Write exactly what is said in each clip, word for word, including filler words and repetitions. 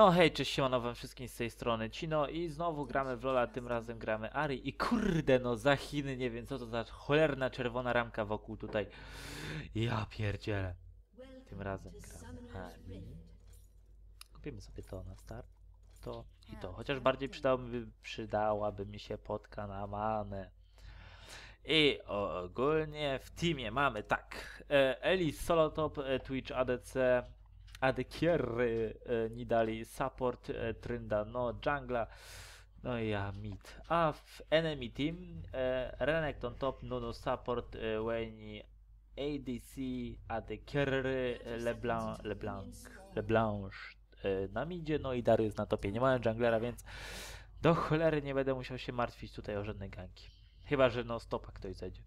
No hej, cześć, siemano wam wszystkim z tej strony Cino i znowu gramy w LoL'a, tym razem gramy Ahri i kurde no za Chiny, nie wiem co to za cholerna czerwona ramka wokół tutaj. Ja pierdzielę. Tym razem gramy Ahri. Kupimy sobie to na start, to i to, chociaż bardziej przydałoby, przydałaby mi się potka na manę. I ogólnie w teamie mamy tak, e, Elise, solo top, e, Twitch, A D C, A D Carry, e, Nidali, support, e, Trynda, no, jungla, no i ja mid. A w enemy team e, Renekton top, Nuno support, e, Wayne, A D C, A D Carry, e, LeBlanc, LeBlanc, LeBlanc e, na midzie, no i Darius na topie. Nie mają junglera, więc do cholery nie będę musiał się martwić tutaj o żadne ganki. Chyba że no stopa ktoś zejdzie.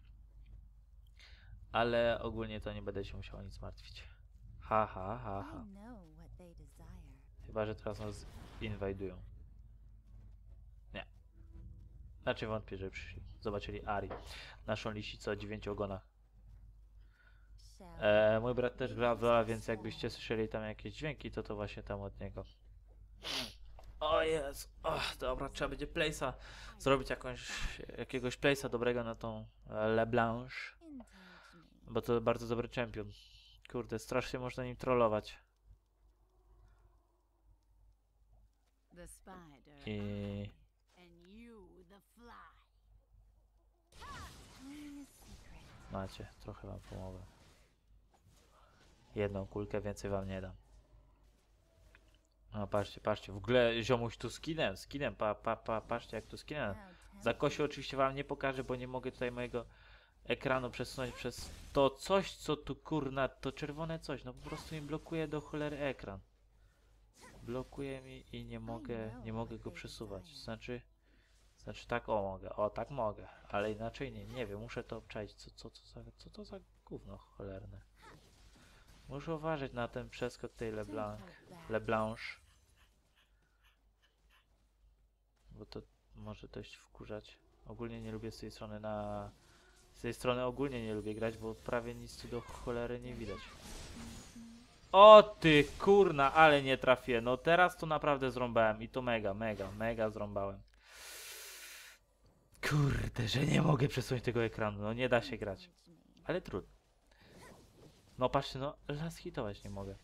Ale ogólnie to nie będę się musiał nic martwić. Ha, ha, ha, ha. Chyba że teraz nas inwajdują. Nie. Znaczy wątpię, że przyszli. Zobaczyli Ahri. Naszą lisicę o dziewięciu ogonach. E, mój brat też gra w LoL'a, więc jakbyście słyszeli tam jakieś dźwięki, to to właśnie tam od niego. O jest, oh, dobra, trzeba będzie place'a zrobić jakąś, jakiegoś place'a dobrego na tą e, LeBlanc, bo to bardzo dobry champion. Kurde, strasznie można nim trollować. I... Macie, trochę wam pomogę. Jedną kulkę, więcej wam nie dam. No patrzcie, patrzcie, w ogóle ziomuś tu skinem, skinem, pa, pa, pa, patrzcie jak tu skinem. Zakosiu oczywiście wam nie pokażę, bo nie mogę tutaj mojego ekranu przesunąć przez to coś, co tu kurna, to czerwone coś, no po prostu mi blokuje do cholery ekran. Blokuje mi i nie mogę, nie mogę go przesuwać, znaczy, znaczy tak o mogę, o tak mogę, ale inaczej nie, nie wiem, muszę to obczaić, co, co, co, za, co to za gówno cholerne. Muszę uważać na ten przeskok tej LeBlanc, LeBlanc. Bo to może dość wkurzać. Ogólnie nie lubię z tej strony na... Z tej strony ogólnie nie lubię grać, bo prawie nic tu do cholery nie widać. O ty kurna, ale nie trafię. No teraz to naprawdę zrąbałem i to mega, mega, mega zrąbałem. Kurde, że nie mogę przesunąć tego ekranu, no nie da się grać. Ale trudno. No patrzcie, no las hitować nie mogę.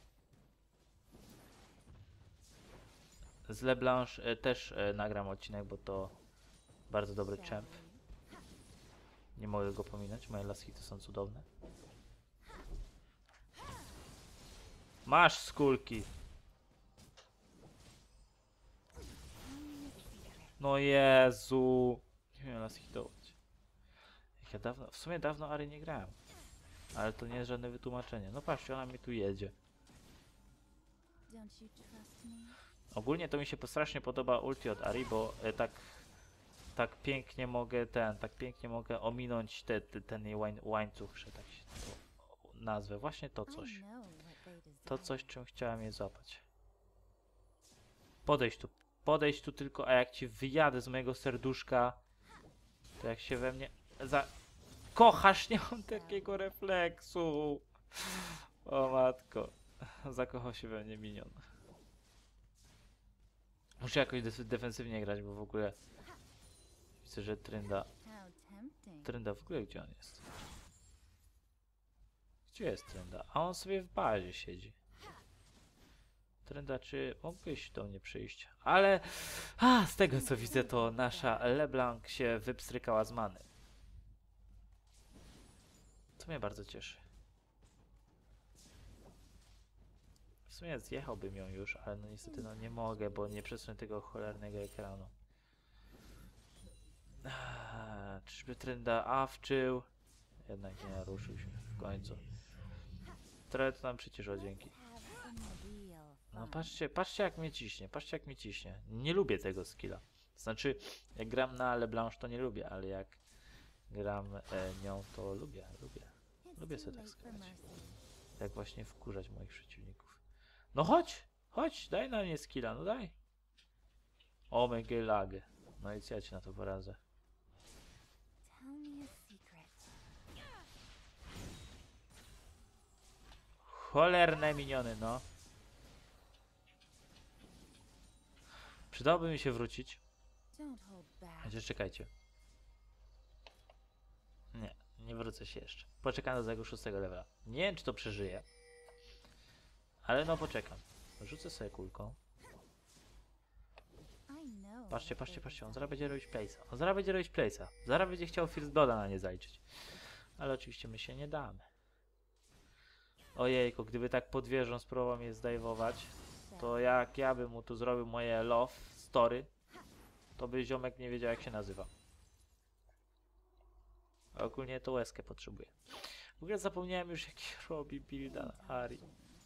Z LeBlanc e, też e, nagram odcinek, bo to bardzo dobry champ. Nie mogę go pominąć, moje las hity są cudowne. Masz skulki. No Jezu. Nie wiem las hitować. Ja dawno, w sumie dawno Ahri nie grałem. Ale to nie jest żadne wytłumaczenie. No patrzcie, ona mi tu jedzie. Ogólnie to mi się strasznie podoba ulti od Ahri, bo e, tak tak pięknie mogę ten, tak pięknie mogę ominąć te, te, ten jej łań, łańcuch, że tak się to nazwę. Właśnie to coś. To coś, czym chciałem je złapać. Podejść tu, podejść tu tylko, a jak ci wyjadę z mojego serduszka, to jak się we mnie za... Kochasz, nie mam takiego refleksu. O matko. Zakochał się we mnie minion. Muszę jakoś def defensywnie grać, bo w ogóle widzę, że Trynda... Trynda w ogóle gdzie on jest? Gdzie jest Trynda? A on sobie w bazie siedzi. Trynda, czy mógłbyś do mnie przyjść? Ale a, z tego co widzę, to nasza LeBlanc się wypstrykała z many. Co mnie bardzo cieszy. W sumie zjechałbym ją już, ale no niestety no nie mogę, bo nie przesunę tego cholernego ekranu. A, czyżby Trynda awczył? Jednak nie ruszył się w końcu. Trochę to nam przycieszyło, dzięki. No patrzcie, patrzcie jak mnie ciśnie, patrzcie jak mnie ciśnie. Nie lubię tego skilla. Znaczy, jak gram na LeBlanc to nie lubię, ale jak gram e, nią to lubię, lubię. Lubię sobie tak skakać. Tak właśnie wkurzać moich przeciwników. No chodź, chodź, daj na mnie skilla, no daj. Omega lag. No i co ja ci na to poradzę? Cholerne miniony, no. Przydałoby mi się wrócić. Don't hold back. Chociaż czekajcie. Nie, nie wrócę się jeszcze. Poczekam do tego szóstego levela. Nie wiem, czy to przeżyję. Ale no poczekam. Rzucę sobie kulką. I know Patrzcie, what patrzcie, they patrzcie. On desire. zaraz będzie robić place'a. On zaraz będzie robić place'a. Zaraz będzie chciał First Blooda na nie zaliczyć. Ale oczywiście my się nie damy. Ojejku, gdyby tak pod wieżą spróbował mnie zdajwować, to jak ja bym mu tu zrobił moje love story, to by ziomek nie wiedział, jak się nazywa. A ogólnie to łezkę potrzebuję. W ogóle zapomniałem już, jaki robi builda na Ahri.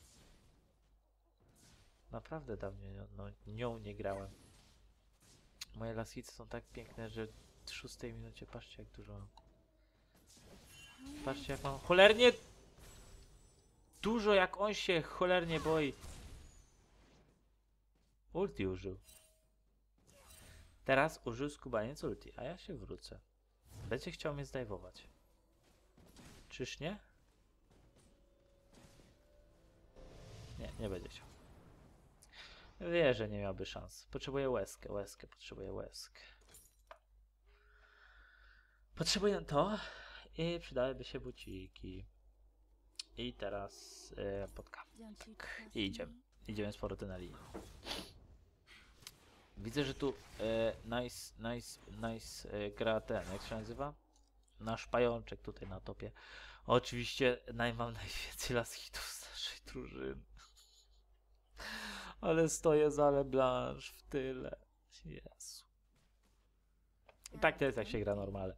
Naprawdę dawno no, nią nie grałem. Moje lasice są tak piękne, że w szóstej minucie patrzcie, jak dużo mam. Patrzcie, jak mam cholernie dużo, jak on się cholernie boi. Ulti użył. Teraz użył skubaniec ulti, a ja się wrócę. Będzie chciał mnie zdajwować. Czyż nie? Nie, nie będzie chciał. Wie, że nie miałby szans. Potrzebuję łezkę, łezkę, potrzebuję łezkę. Potrzebuję to i przydałyby się buciki. I teraz e, potka. Don't you Tak. trust I idziemy. me? Idziemy z powrotem na linię. Widzę, że tu e, nice, nice, nice e, gra ten, jak się nazywa? Nasz pajączek tutaj na topie. Oczywiście naj, mam najwięcej las hitów z naszej drużyny. Ale stoję za LeBlanc w tyle. Jezu. I tak to jest, jak się gra normalnie.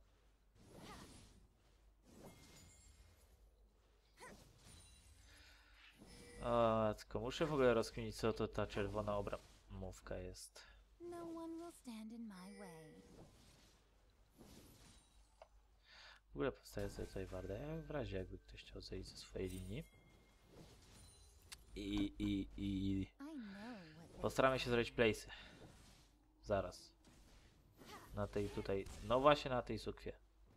O, tylko muszę w ogóle rozkminić, co to ta czerwona obramówka jest. No one will stand in my way. W ogóle powstaje sobie tutaj Warda, jak w razie jakby ktoś chciał zejść ze swojej linii. I, i, i I know what they postaramy się zrobić place'y. Zaraz. Na tej tutaj, no właśnie na tej sukwie.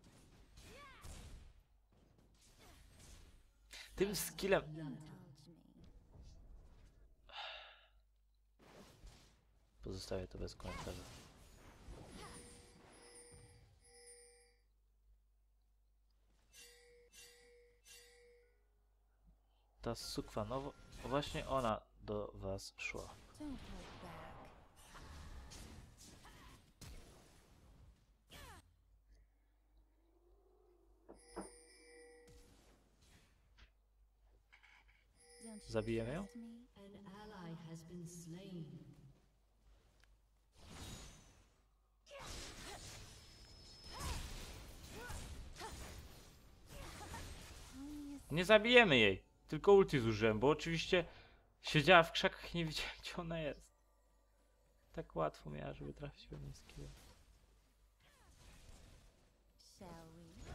Tym skillem... indulge me. Pozostawię to bez komentarza. Ta sukwa, no wo- właśnie ona do was szła. Don't hold back. Don't you Zabijemy ją? trust me? An ally has been slain. Only a Nie zabijemy jej, tylko ulti zużyłem, bo oczywiście siedziała w krzakach i nie wiedziałem, gdzie ona jest. Tak łatwo miała, żeby trafić we mnie skill. shall we?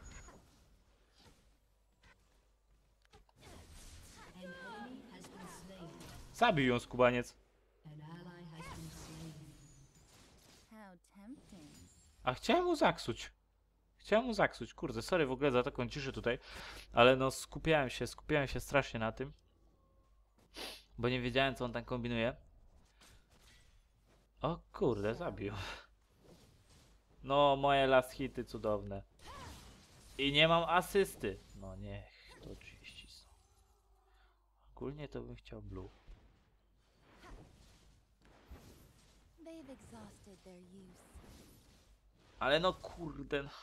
An enemy has been slain. Zabił ją skubaniec. An ally has been slain. How tempting. A chciałem mu zaksuć. Chciałem mu zaksuć, kurde, sorry w ogóle za taką ciszę tutaj, ale no skupiałem się, skupiałem się strasznie na tym, bo nie wiedziałem, co on tam kombinuje. O kurde, zabił. No, moje last hity cudowne. I nie mam asysty. No niech to oczywiście są. Ogólnie to bym chciał blue. They've exhausted their use. Ale no kurde. no.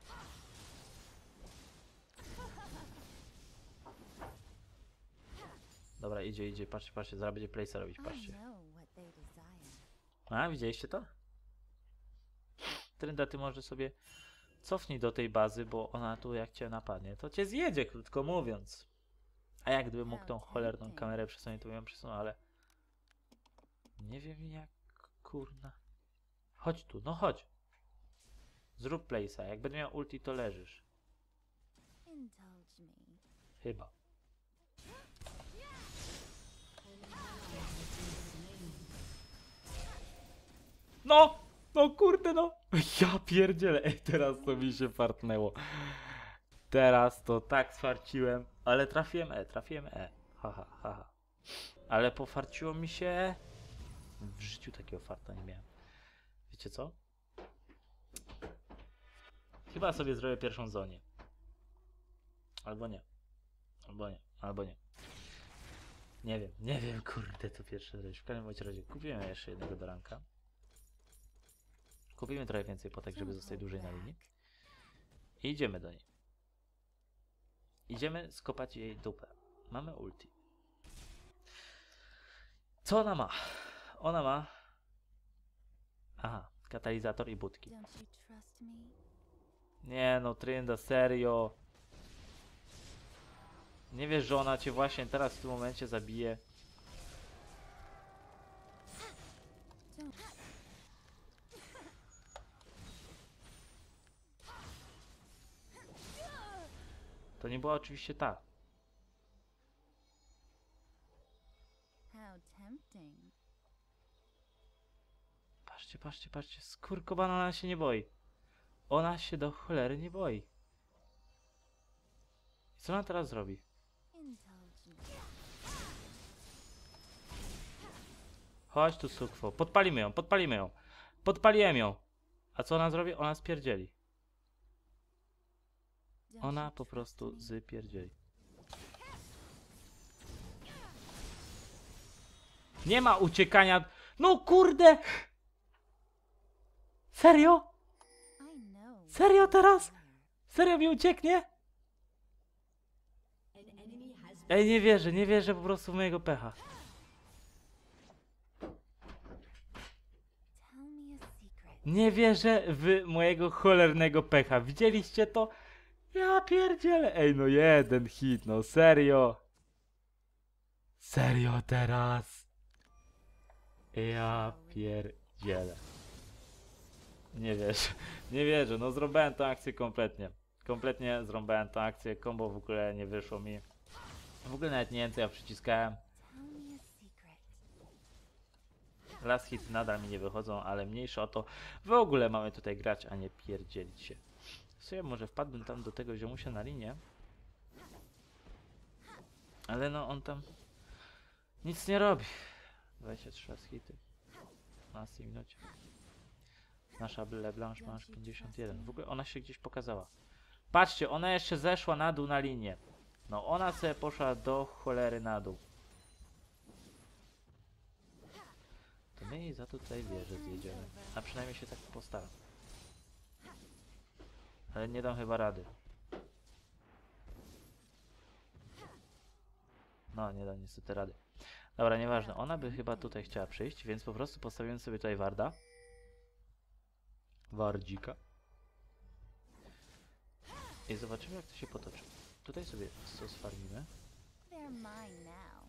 Dobra, idzie, idzie, patrzcie, patrzcie, zaraz będzie place'a robić, I patrzcie. know what they desire. A, widzieliście to? Trynda, ty może sobie cofnij do tej bazy, bo ona tu jak cię napadnie, to cię zjedzie, krótko mówiąc. A jak gdybym mógł tą cholerną kamerę przesunąć, to bym ją przesunął, ale... Nie wiem jak, kurna. Chodź tu, no chodź. Zrób place'a, jak będę miał ulti, to leżysz. Indulge me. Chyba. No! No kurde no! Ja pierdzielę, ej teraz to mi się fartnęło. Teraz to tak sfarciłem, ale trafiłem E, trafiłem E. Haha, haha. Ale pofarciło mi się W życiu takiego farta nie miałem. Wiecie co? Chyba sobie zrobię pierwszą zonie. Albo nie. Albo nie. Albo nie. Nie wiem, nie wiem, kurde, to pierwsze zrobić. W każdym bądź razie kupimy jeszcze jednego do ranka. Kupimy trochę więcej potek, żeby zostać dłużej na linii. I idziemy do niej. Idziemy skopać jej dupę. Mamy ulti. Co ona ma? Ona ma... Aha, katalizator i budki. Don't you trust me? Nie no, Trynda, serio. Nie wiesz, że ona cię właśnie teraz w tym momencie zabije? Don't. To nie była oczywiście ta. How tempting. Patrzcie, patrzcie, patrzcie. Skurkobana, ona się nie boi. Ona się do cholery nie boi. I co ona teraz zrobi? Indulge me. Chodź tu, sukwo. Podpalimy ją, podpalimy ją. Podpaliłem ją. A co ona zrobi? Ona spierdzieli. Don't Ona you po trust prostu me? zypierdzieli. Nie ma uciekania. No kurde! Serio? I know. Serio teraz? where. Serio mi ucieknie? An enemy has been Ej, nie wierzę, nie wierzę po prostu w mojego pecha. Tell me a secret. Nie wierzę w mojego cholernego pecha. Widzieliście to? Ja pierdzielę. Ej, no jeden hit, no serio. Serio teraz. Ja pierdzielę. Nie wierzę, nie wierzę, no zrobiłem tę akcję kompletnie. Kompletnie zrobiłem tę akcję, combo w ogóle nie wyszło mi. W ogóle nawet nie wiem co ja przyciskałem. Tell me a secret. Last hit nadal mi nie wychodzą, ale mniejsza o to. W ogóle mamy tutaj grać, a nie pierdzielić się. Sobie może wpadłbym tam do tego ziomusia na linię. Ale no on tam nic nie robi. dwadzieścia trzy last hity. W dwunastej minucie. Nasza LeBlanche ma aż pięćdziesiąt jeden. W ogóle ona się gdzieś pokazała. Patrzcie, ona jeszcze zeszła na dół na linię. No ona sobie poszła do cholery na dół. To my jej za to tutaj wieżę zjedziemy. A przynajmniej się tak postaram. Ale nie dam chyba rady. No, nie dam niestety rady. Dobra, nieważne. Ona by chyba tutaj chciała przyjść, więc po prostu postawimy sobie tutaj Warda. Wardzika. I zobaczymy jak to się potoczy. Tutaj sobie co sfarmimy. They're mine now.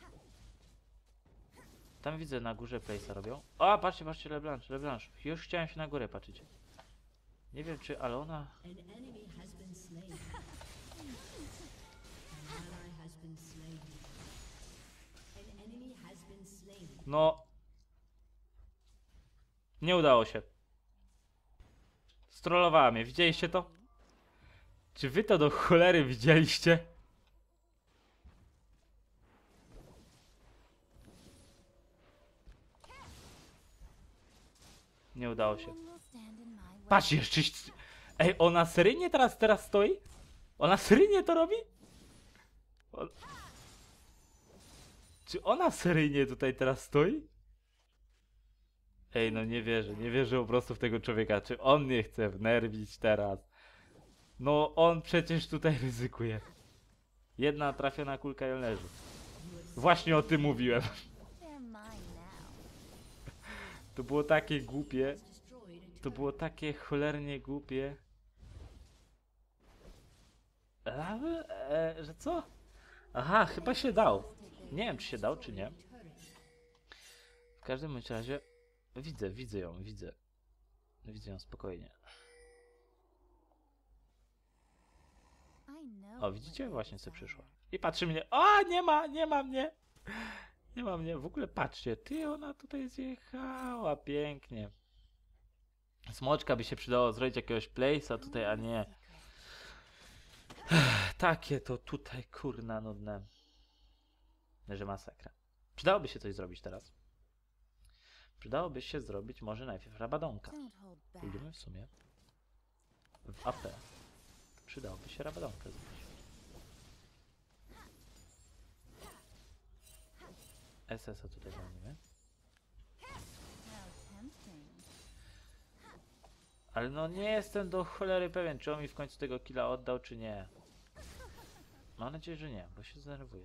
Tam widzę na górze place'a robią. O, patrzcie, patrzcie, LeBlanche, LeBlanche. Już chciałem się na górę patrzeć. Nie wiem czy, ale ona... An enemy has been slain. An ally has been slain. An enemy has been slain. No... Nie udało się. Strollowała mnie, widzieliście to? Czy wy to do cholery widzieliście? Nie udało się. No one will stand in my way. Patrz jeszcze... Ej, ona seryjnie teraz, teraz stoi? Ona seryjnie to robi? On... Czy ona seryjnie tutaj teraz stoi? Ej, no nie wierzę, nie wierzę po prostu w tego człowieka. Czy on mnie chce wnerwić teraz? No on przecież tutaj ryzykuje. Jedna trafiona kulka i on leży. Właśnie o tym mówiłem. They're mine now. To było takie głupie. Has destroyed a To turret. było takie cholernie głupie. A, e, że co? Aha, chyba się dał. Nie wiem, czy się dał, czy nie. W każdym bądź razie widzę, widzę ją, widzę. Widzę ją spokojnie. I know. O, widzicie? Właśnie sobie przyszła. I patrzy mnie. O, nie ma, nie ma mnie. Nie ma mnie. W ogóle patrzcie, ty, ona tutaj zjechała pięknie. Smoczka by się przydało zrobić jakiegoś place'a tutaj, a nie. Takie to tutaj kurna nudne. Że masakra. Przydałoby się coś zrobić teraz. Przydałoby się zrobić może najpierw rabadonka. Don't hold back. Pójdziemy w sumie w A P. Przydałoby się rabadonkę zrobić. S S a tutaj walnimy. How tempting. Ale no nie jestem do cholery pewien, czy on mi w końcu tego killa oddał, czy nie. Mam nadzieję, że nie, bo się zdenerwuję.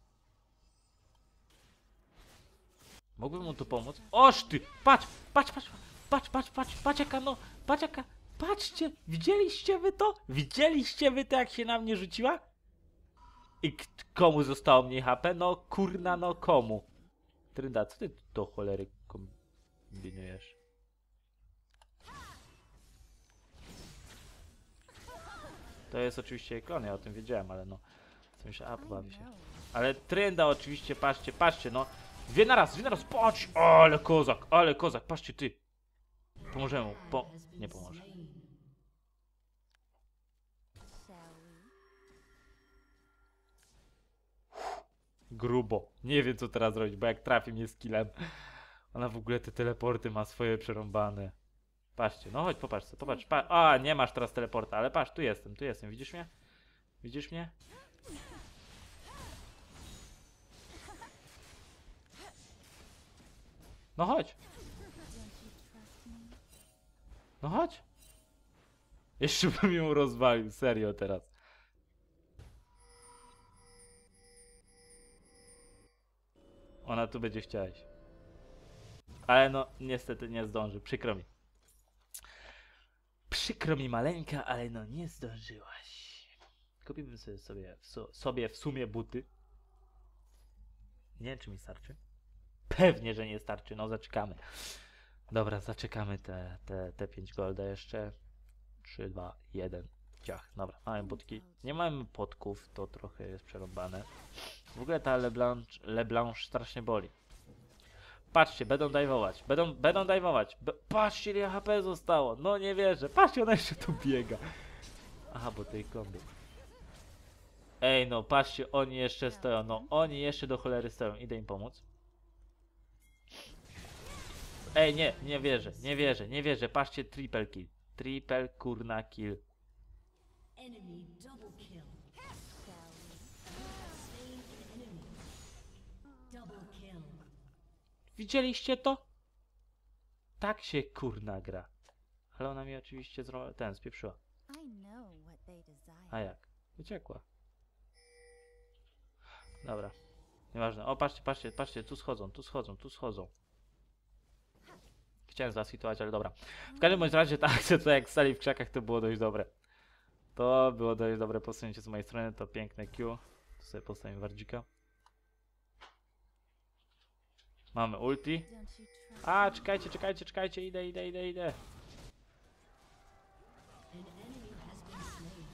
Mógłbym mu tu pomóc? Oż ty! Patrz! Patrz, patrz! Patrz, patrz, patrz! Patrz jaka no! Patrz jaka! Patrzcie! Widzieliście wy to? Widzieliście wy to, jak się na mnie rzuciła? I k- komu zostało mniej H P? No kurna, no komu? Trynda, co ty do cholery kombinujesz? To jest oczywiście klon, ja o tym wiedziałem, ale no... Co mi się... A, I pobawi się. know. Ale Trynda oczywiście, patrzcie, patrzcie, no. Dwie na raz, dwie na raz, patrz! Ale kozak, ale kozak, patrzcie ty. Pomożemy mu, po... Nie pomoże. Shall we? Grubo. Nie wiem co teraz zrobić, bo jak trafi mnie z killem. Ona w ogóle te teleporty ma swoje przerąbane. Patrzcie, no chodź, popatrz sobie, popatrz. Pa A, nie masz teraz teleporta, ale patrz, tu jestem, tu jestem, widzisz mnie? Widzisz mnie? No chodź, Don't you trust me? no chodź. Jeszcze bym ją rozwalił, serio teraz. Ona tu będzie chciała iść. Ale no, niestety nie zdąży, przykro mi. Przykro mi maleńka, ale no nie zdążyłaś. Kupiłbym sobie, sobie, w su sobie w sumie buty. Nie wiem, czy mi starczy. Pewnie, że nie starczy, no zaczekamy. Dobra, zaczekamy te, te, te pięć golda jeszcze. trzy, dwa, jeden. Ciach, dobra, mamy budki. Nie mamy potków, to trochę jest przerąbane. W ogóle ta LeBlanc, LeBlanc strasznie boli. Patrzcie, będą dajwować, będą, będą dajwować. Be patrzcie, ile H P zostało. No nie wierzę, patrzcie, ona jeszcze tu biega. Aha, bo tej klomby. Ej, no patrzcie, oni jeszcze stoją, no oni jeszcze do cholery stoją. Idę im pomóc. Ej, nie, nie wierzę, nie wierzę, nie wierzę. Patrzcie, triple kill. Triple kurna kill. Enemy double kill. Shall we? Slain an enemy. Double kill. Widzieliście to? Tak się kurna gra. Ale ona mi oczywiście zro... ten spieprzyła. I know what they desire. A jak? Uciekła. Dobra. Nieważne. O, patrzcie, patrzcie, patrzcie, tu schodzą, tu schodzą, tu schodzą. Chciałem zaswitować, ale dobra. W każdym bądź razie ta akcja, to jak stali w krzakach, to było dość dobre. To było dość dobre posunięcie z mojej strony, to piękne Q. Tu sobie postawimy wardzika. Mamy ulti. Don't you trust A, czekajcie, czekajcie, czekajcie, idę, idę, idę, idę. An enemy has been slain.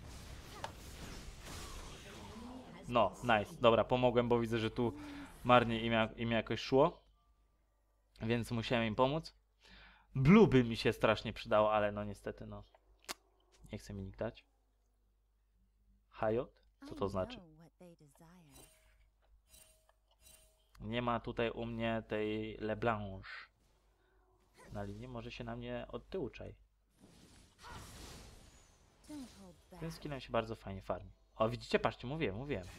No, nice. Dobra, pomogłem, bo widzę, że tu marnie im, jak- im jakoś szło. Więc musiałem im pomóc. Blue by mi się strasznie przydało, ale no niestety, no. Nie chce mi nikt dać. Hayot? Co to I znaczy? know what they desire. Nie ma tutaj u mnie tej LeBlanc na linii. Może się na mnie od tyłu czai. Don't hold back. Tym skillem się bardzo fajnie farmi. O, widzicie? Patrzcie, mówiłem, mówiłem.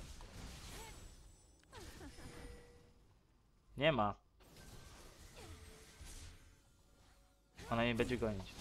Nie ma. Ona mnie będzie gonić.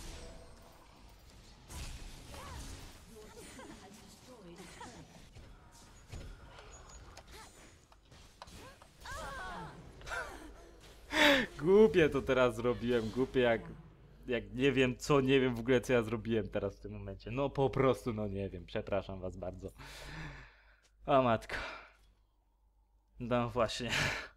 Głupie to teraz zrobiłem, głupie jak, jak nie wiem co, nie wiem w ogóle co ja zrobiłem teraz w tym momencie. No po prostu, no nie wiem, przepraszam was bardzo. O matko. No właśnie.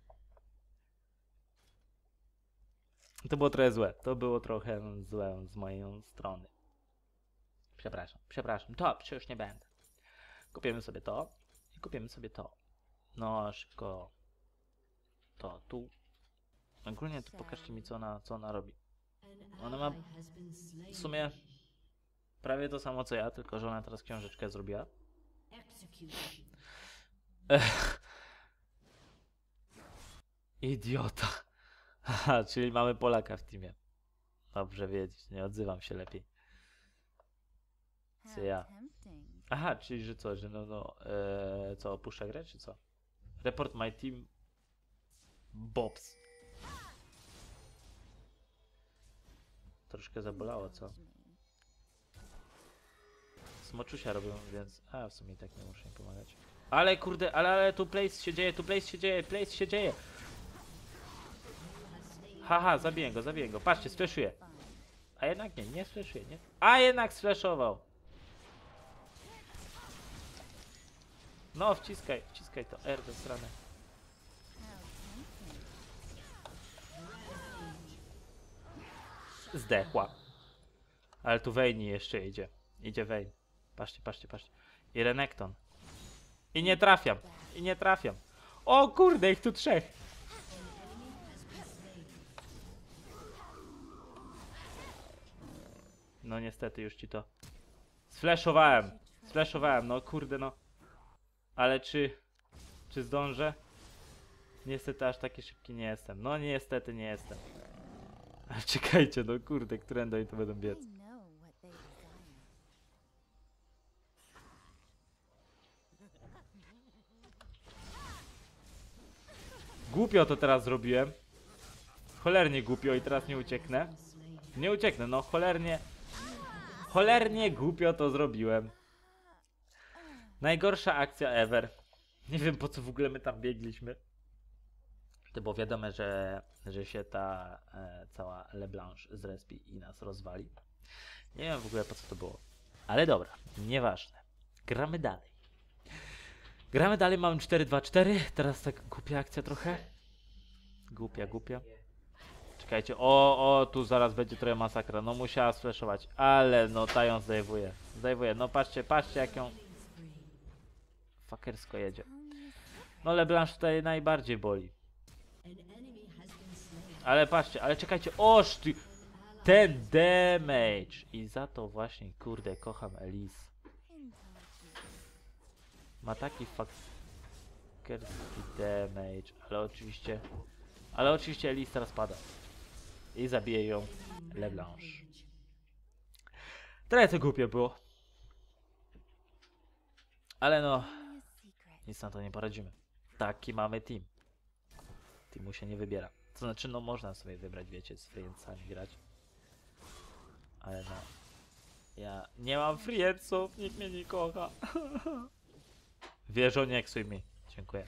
To było trochę złe, to było trochę złe z mojej strony. Przepraszam, przepraszam, to przecież nie będę. Kupimy sobie to i kupimy sobie to. No szybko. To tu. Ogólnie to pokażcie mi co ona, co ona robi. An Ona ma ally has been slain. w sumie prawie to samo co ja, tylko że ona teraz książeczkę zrobiła. Executed. Ech. Idiota. Haha, czyli mamy Polaka w teamie. Dobrze wiedzieć, nie odzywam się lepiej. How Co ja? tempting. Aha, czyli że co, że no, no, e, co, opuszcza grę, czy co? Report my team. Bobs. Troszkę zabolało, co? Indulge me. Smoczusia robią, więc... A, w sumie i tak nie muszę im pomagać. Ale kurde, ale, ale tu place się dzieje, tu place się dzieje, place się dzieje. Haha, zabiję go, zabiję go. Patrzcie, splashuję. Fun. A jednak nie, nie splashuję, nie. A jednak splashował. No, wciskaj, wciskaj to R do strony. How tempting. Zdechła. Ale tu Vayne jeszcze idzie. Idzie Vayne. Patrzcie, patrzcie, patrzcie. I Renekton. I nie trafiam. I nie trafiam. O kurde, ich tu trzech. No niestety już ci to... Sflashowałem. Sflashowałem, no kurde no. Ale czy... Czy zdążę? Niestety aż taki szybki nie jestem. No niestety nie jestem. Ale czekajcie, no kurde, którędy oni to będą I biec. know what they desire. Głupio to teraz zrobiłem. Cholernie głupio i teraz nie ucieknę. Nie ucieknę, no cholernie. Cholernie głupio to zrobiłem. Najgorsza akcja ever. Nie wiem po co w ogóle my tam biegliśmy. To było wiadome, że, że się ta e, cała LeBlanche zrespi i nas rozwali. Nie wiem w ogóle po co to było. Ale dobra, nieważne. Gramy dalej. Gramy dalej, mamy cztery dwa cztery. Teraz tak głupia akcja trochę. Głupia, głupia. Czekajcie, o, o, tu zaraz będzie trochę masakra. No musiała sflashować, ale no ta ją zdejmuje. Zdejmuje, no patrzcie, patrzcie jak ją fuckersko jedzie. Only No LeBlanche tutaj najbardziej boli. An enemy has been slain. Ale patrzcie, ale czekajcie, oż ty, ten damage. I za to właśnie, kurde, kocham Elise. indulge Ma taki fuckerski damage, ale oczywiście, ale oczywiście Elise teraz pada. I zabije ją LeBlanche. Trochę to głupie było. Ale no, me a secret. nic na to nie poradzimy. Taki mamy team. Teamu się nie wybiera. To znaczy, no można sobie wybrać, wiecie, z friencami grać. Ale no, ja nie mam frienców, nikt mnie nie kocha. Wieżo, nie ksuj mi. Dziękuję.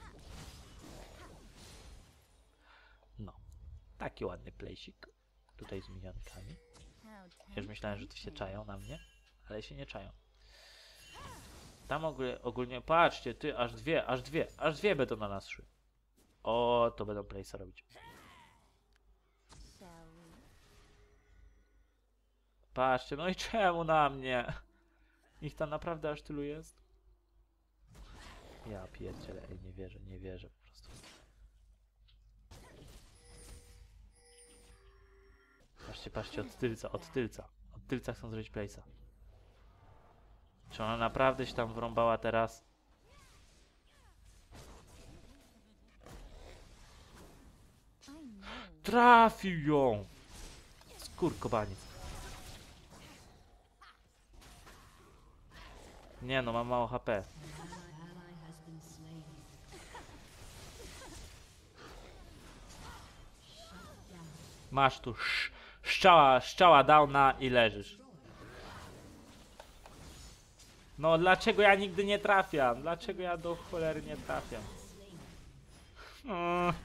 No, taki ładny plejsik. Tutaj z minionkami. How Już myślałem, że tu się tempting. czają na mnie, ale się nie czają. Tam ogólnie, ogólnie, patrzcie, ty, aż dwie, aż dwie, aż dwie będą na nas szły. O, to będą place'a robić. Shall we? Patrzcie, no i czemu na mnie? Ich tam naprawdę aż tylu jest? Ja pierdzielę, ej, nie wierzę, nie wierzę po prostu. Patrzcie, patrzcie, od tylca, od tylca. Od tylca chcą zrobić place'a. Czy ona naprawdę się tam wrąbała teraz? I know. Trafił ją! Skurkobaniec. Nie no, mam mało H P. Ally has been slain. Shut down. Masz tu sz szczała, szczała downa i leżysz. No dlaczego ja nigdy nie trafiam? Dlaczego ja do cholery nie trafiam? Mm.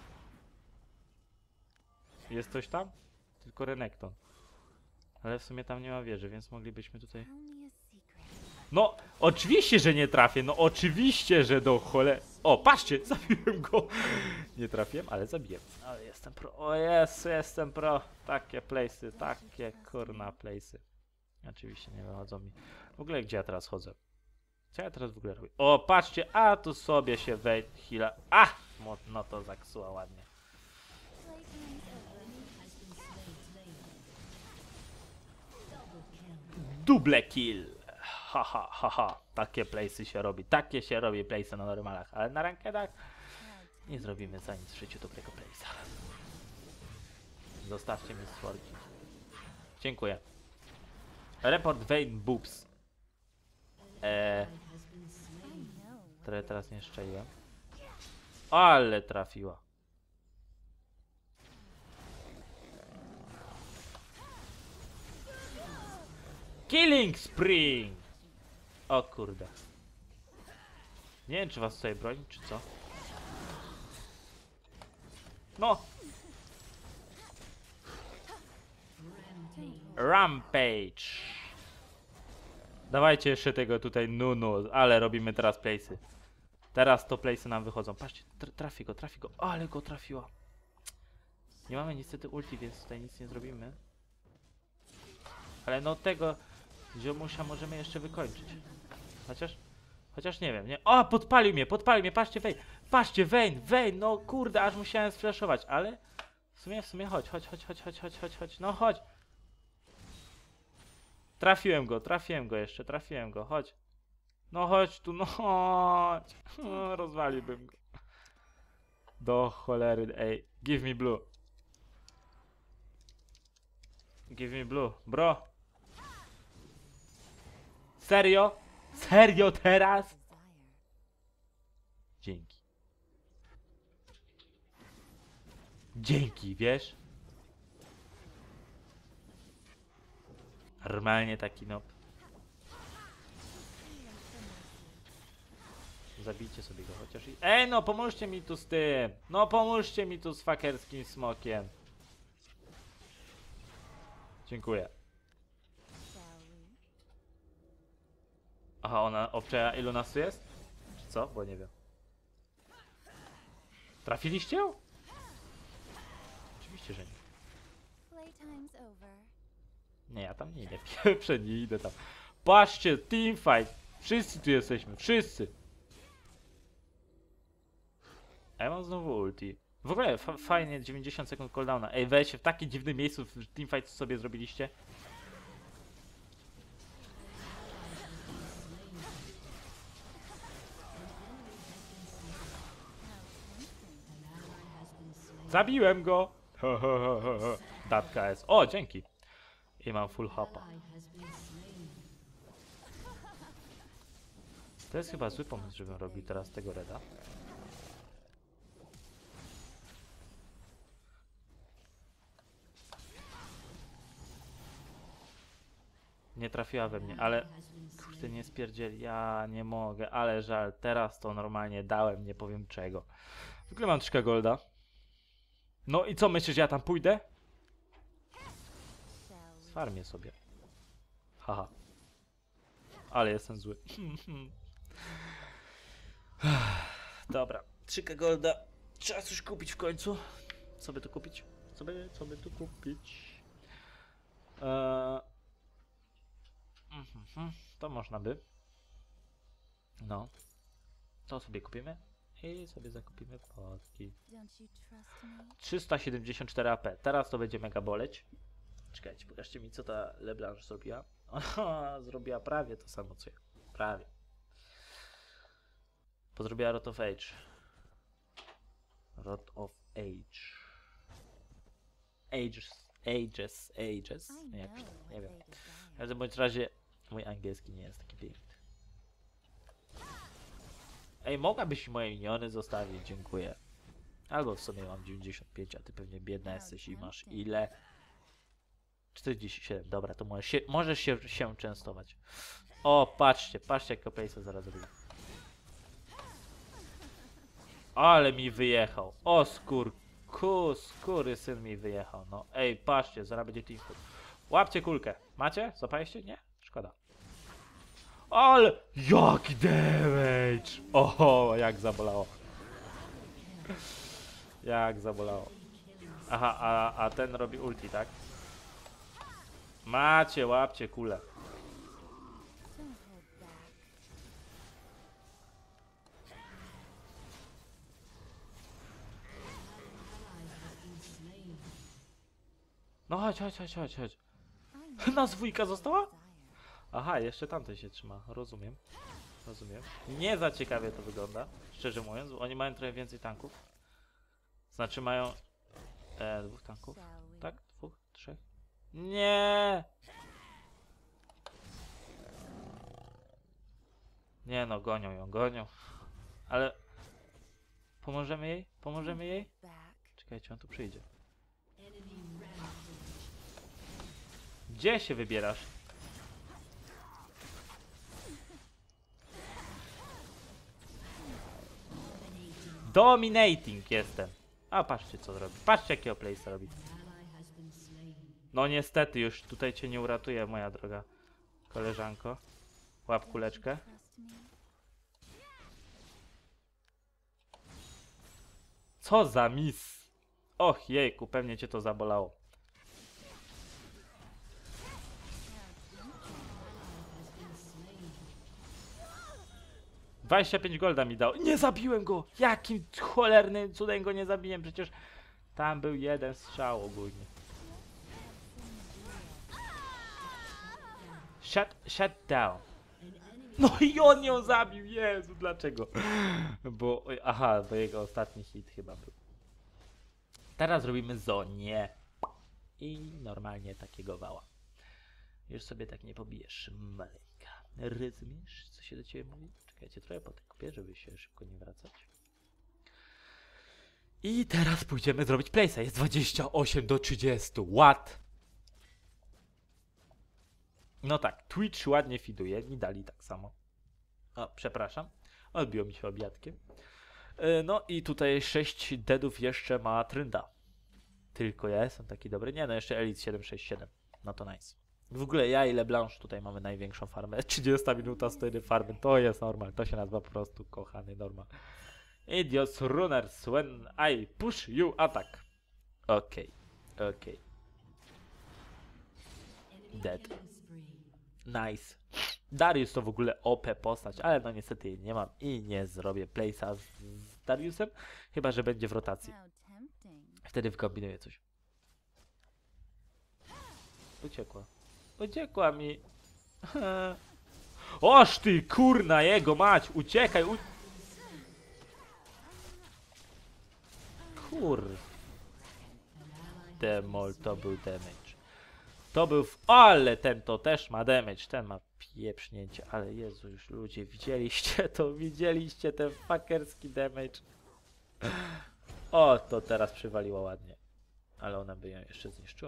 Jest coś tam? Tylko Renekton. Ale w sumie tam nie ma wieży, więc moglibyśmy tutaj... Only a secret. No, oczywiście, że nie trafię, no oczywiście, że do cholery... O, patrzcie, zabiłem go! Nie trafiłem, ale zabiłem. Ale jestem pro, o Jezu, jestem pro. Takie place'y, takie kurna place'y. Oczywiście nie wychodzą mi. W ogóle gdzie ja teraz chodzę? Co ja teraz w ogóle robię? O, patrzcie, a tu sobie się wej... chwila. A! No, no to zaksuła ładnie. Playtime's over. Enemy has been slain. slain. Double kill. Double kill! Ha, ha, ha, ha. Takie place'y się robi. Takie się robi place'y na normalach, ale na rankedach How nie zrobimy za nic w życiu dobrego place'a. Zostawcie mi stworki. Dziękuję. Report Vein Boobs. Eee, Has been slain. I know what które they teraz nie szczaiłem. Ale trafiła. Killing Spring! O kurde. Nie wiem, czy was tutaj broni, czy co? No! Rampage. Rampage! Dawajcie jeszcze tego tutaj Nunu, ale robimy teraz place'y. Teraz to place'y nam wychodzą. Patrzcie, tr trafi go, trafi go. Ale go trafiła. Nie mamy niestety ulti, więc tutaj nic nie zrobimy. Ale no tego ziomusia możemy jeszcze wykończyć. Chociaż, chociaż nie wiem, nie? O, podpalił mnie, podpalił mnie, patrzcie, Vayne. Patrzcie, Vayne, Vayne, no kurde, aż musiałem sflashować, ale w sumie, w sumie chodź, chodź, chodź, chodź, chodź, chodź, chodź, chodź, no chodź. Trafiłem go, trafiłem go jeszcze, trafiłem go, chodź. No chodź tu, no chodź. No, rozwaliłbym go. Do cholery, ej, give me blue. Give me blue, bro. Serio? Serio teraz? desire. Dzięki. Dzięki, wiesz? Normalnie taki no. Zabijcie sobie go chociaż i... Ej no, pomóżcie mi tu z tym! No pomóżcie mi tu z fakerskim smokiem. Dziękuję. Shall we? Aha, ona obczaiła ilu nas tu jest? Czy co? Bo nie wiem. Trafiliście ją? Oczywiście, że nie. Playtime's over. Nie, ja tam nie idę. Pierwsze nie idę tam. Patrzcie, teamfight! Wszyscy tu jesteśmy, wszyscy! A ja mam znowu ulti. W ogóle fa fajnie, dziewięćdziesiąt sekund cooldowna. Ej, weź w takim dziwnym miejscu w teamfight sobie zrobiliście. Zabiłem go! Datka jest. O, dzięki! I mam full hopa. Ally has been slain. To jest chyba zły pomysł, żebym robił teraz tego reda. Nie trafiła we mnie, ale... Has been Kurde, slain. nie spierdzieli, ja nie mogę, ale żal, teraz to normalnie dałem, nie powiem czego. W ogóle mam troszkę golda. No i co, myślisz, że ja tam pójdę? Shall we? Farmię sobie. Haha. Ale jestem zły. Dobra, trzy K golda. Trzeba coś kupić w końcu. Co by tu kupić? Co by, co by tu kupić? Eee... Mhm, to można by. No. To sobie kupimy. I sobie zakupimy potki. Don't you trust me? trzysta siedemdziesiąt cztery A P. Teraz to będzie mega boleć. Czekajcie, pokażcie mi, co ta LeBlanc zrobiła. Aha, zrobiła prawie to samo, co ja. Prawie. Bo zrobiła Rot of Age. Rot of Age. Ages, ages, ages. I Nie, jak know się tam, what nie they wiem. desire. W każdym bądź razie mój angielski nie jest taki piękny. Ej, mogłabyś moje miniony zostawić, dziękuję. Albo w sumie mam dziewięćdziesiąt pięć, a ty pewnie biedna jesteś i masz ile? czterdzieści siedem, dobra, to możesz się, możesz się, się częstować. O, patrzcie, patrzcie jak Kopejsa zaraz zrobi. Ale mi wyjechał. O skór, ku, skóry syn mi wyjechał. No ej, patrzcie, zaraz będzie teamfight. Łapcie kulkę. Macie? Zapaliście? Nie? Szkoda. Ale jaki damage! Oho, jak zabolało. Jak zabolało. Aha, a, a ten robi ulti, tak? Macie, łapcie kulę. Don't hold back. Ally has been slain. No chodź, chodź, chodź, chodź, chodź. I know Nas dwójka została? desire. Aha, jeszcze tamten się trzyma. Rozumiem. Rozumiem. Nie za ciekawie to wygląda, szczerze mówiąc, bo oni mają trochę więcej tanków. Znaczy mają E, dwóch tanków. Shall we? Tak? Dwóch? Trzech? Nie! Nie no, gonią ją, gonią. Ale... Pomożemy jej? Pomożemy jej? Back. Czekajcie, on tu przyjdzie. Enemy rampage. Gdzie się wybierasz? Dominating jestem. A patrzcie co robi. Patrzcie jakiego place'a robi. Ally has been slain. No niestety już tutaj cię nie uratuje, moja droga koleżanko. Łap kuleczkę. Trust me. Co za mis. Och jejku, pewnie cię to zabolało. dwadzieścia pięć golda mi dał. Nie zabiłem go! Jakim cholernym cudem go nie zabiłem? Przecież tam był jeden strzał ogólnie. Shut, shut down. No i on ją zabił, Jezu, dlaczego? Bo, oj, aha, bo jego ostatni hit chyba był. Teraz robimy Zonię. I normalnie takiego wała. Już sobie tak nie pobijesz, maleńka. Rozumiesz, co się do ciebie mówi? Czekajcie, trochę potek żeby się szybko nie wracać. I teraz pójdziemy zrobić place'a. Jest dwadzieścia osiem do trzydziestu. What? No tak, Twitch ładnie fiduje. Mi dali tak samo. O, przepraszam. Odbiło mi się obiadkiem. Yy, no i tutaj sześć deadów jeszcze ma Trynda. Tylko ja jestem taki dobry. Nie, no jeszcze Elite siedem sześć siedem. No to nice. W ogóle ja i LeBlanche tutaj mamy największą farmę. trzydziesta minuta, cztery farmy. To jest normal. To się nazywa po prostu kochany normal. Idiots runners when I push you attack. Okej. Okay. Okej. Okay. Dead. Nice. Darius to w ogóle O P postać, ale no niestety jej nie mam i nie zrobię place'a z, z Dariusem, chyba że będzie w rotacji. How tempting. Wtedy wykombinuję coś. Uciekła. Uciekła mi. Oż ty kurna jego mać, uciekaj. U... Kur... Demol, to był damage. To był w... Ale ten to też ma damage, ten ma pieprznięcie. Ale Jezu, już ludzie, widzieliście to? Widzieliście ten fuckerski damage? O, to teraz przywaliła ładnie. Ale ona by ją jeszcze zniszczyła.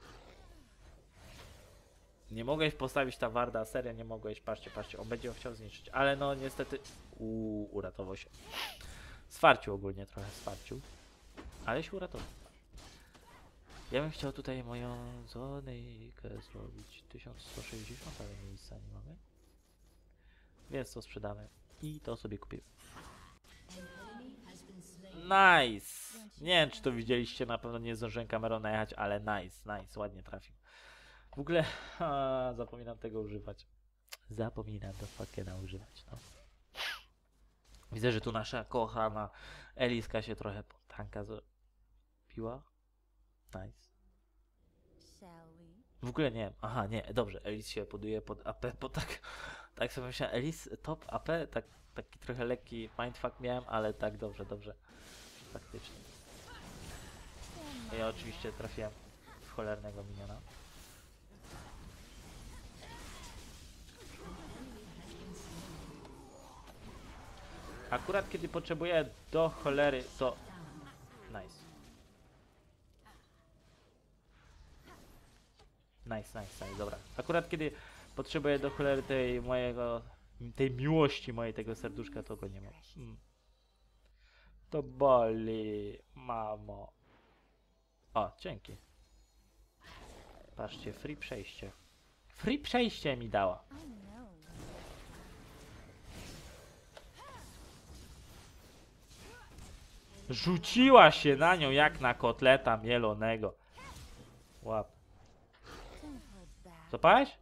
Nie mogłeś postawić ta warda, serio nie mogłeś. Patrzcie, patrzcie, on będzie ją chciał zniszczyć. Ale no niestety... Uuu, uratował się. Swarcił ogólnie, trochę swarcił. Ale się uratował. Ja bym chciał tutaj moją zonejkę zrobić. tysiąc sto sześćdziesiąt, ale miejsca nie mamy. Więc to sprzedamy. I to sobie kupimy. Nice! Nie wiem, czy to widzieliście, na pewno nie zdążyłem kamerą najechać, ale nice, nice, ładnie trafił. W ogóle, a, zapominam tego używać. Zapominam to fuckena używać, no. Widzę, że tu nasza kochana Eliska się trochę pod tanka zrobiła. Nice. Shall we? W ogóle nie wiem, aha, nie, dobrze, Elis się poduje pod A P, bo tak, tak sobie myślałem, Elis top A P, tak, taki trochę lekki mindfuck miałem, ale tak, dobrze, dobrze, faktycznie. Ja oczywiście trafiłem w cholernego miniona. Akurat kiedy potrzebuję do cholery, to... Nice. Nice, nice, nice, dobra. Akurat kiedy potrzebuję do cholery tej mojego... tej miłości mojej, tego serduszka, to go nie mam. Hmm. To boli, mamo. O, dzięki. Patrzcie, free przejście. Free przejście mi dała. I know. Rzuciła się na nią jak na kotleta mielonego. Łap. Don't hold back. Złapałeś?